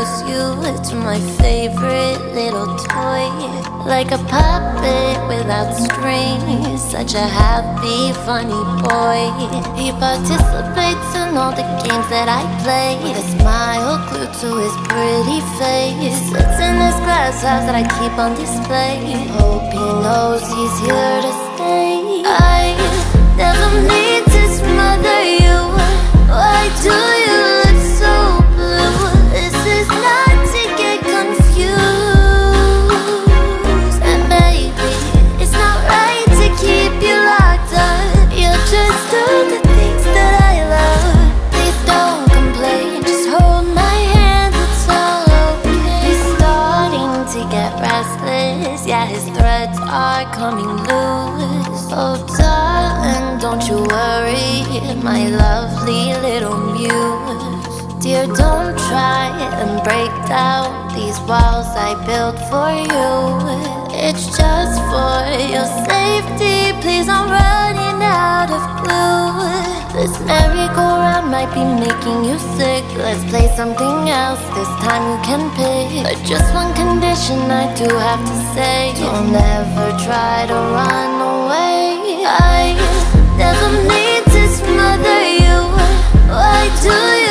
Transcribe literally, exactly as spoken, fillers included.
introduce you to my favorite little toy. Like a puppet without strings, such a happy, funny boy. He participates in all the games that I play, with a smile glued to his pretty face. Sits in this glass house that I keep on display. Hope he knows he's here to stay. I never need to smother you. Why do you look so blue? This is not to get confused. And baby, it's not right to keep you locked up. You just do the things that I love. Please don't complain, just hold my hand, it's all okay. He's starting to get restless, yeah, his threads are coming loose. Oh darling, don't you worry, my lovely little muse. Dear, don't try and break down these walls I built for you. It's just for your safety, please don't running out of glue. This merry-go-round might be making you sick. Let's play something else, this time you can pick. But just one condition I do have to say: don't ever try to run away. I never need to smother you. Why do you